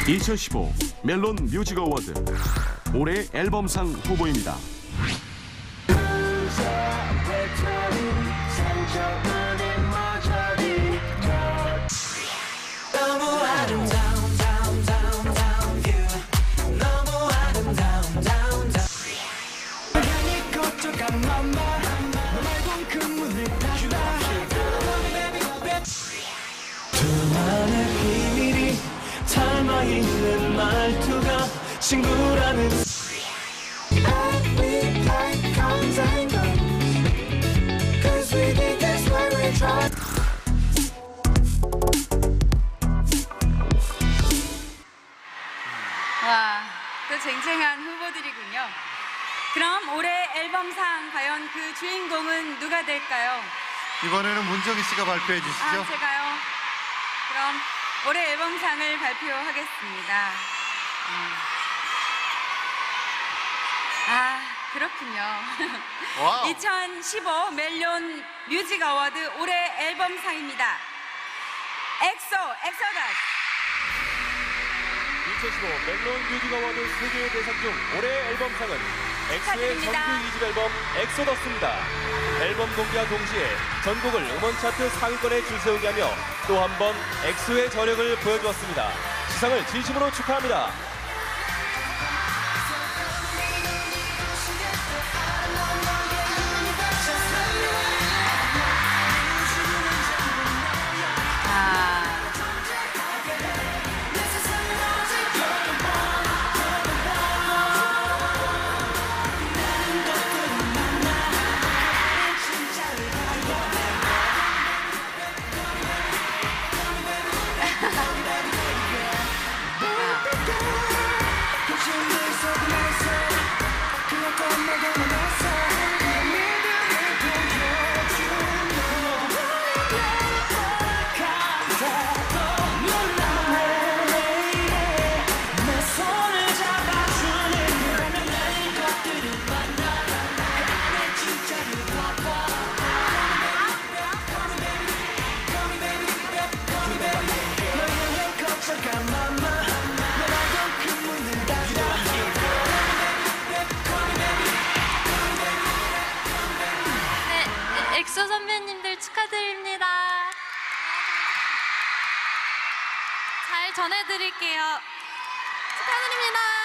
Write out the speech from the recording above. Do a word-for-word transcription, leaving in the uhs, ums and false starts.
이천십오 멜론 뮤직 어워드 올해 앨범상 후보입니다. 있는 말투가 친구라는 와, 또 쟁쟁한 후보들이군요. 그럼 올해 앨범상 과연 그 주인공은 누가 될까요? 이번에는 문정희 씨가 발표해 주시죠. 아, 제가요? 그럼 올해 앨범상을 발표하겠습니다. 음. 아, 그렇군요. 와우. 이천십오 멜론 뮤직 어워드 올해 앨범상입니다. 엑소, 엑소더스. 이천십오 멜론 뮤직 어워드 세계의 대상 중 올해 앨범상은 엑소의 정규 이 집 앨범 엑소더스입니다. 앨범 공개와 동시에 전곡을 음원 차트 상위권에 줄세우게 하며 또 한 번 엑소의 저력을 보여주었습니다. 시상을 진심으로 축하합니다. 엑소 선배님들 축하드립니다. 잘 전해드릴게요. 축하드립니다.